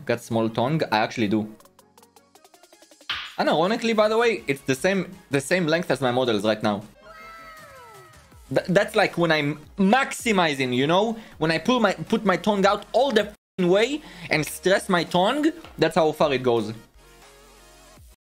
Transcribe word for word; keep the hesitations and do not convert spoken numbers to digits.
Got small tongue? I actually do. And ironically, by the way, it's the same the same length as my models right now. Th that's like when I'm maximizing, you know? When I pull my put my tongue out all the way and stress my tongue, that's how far it goes.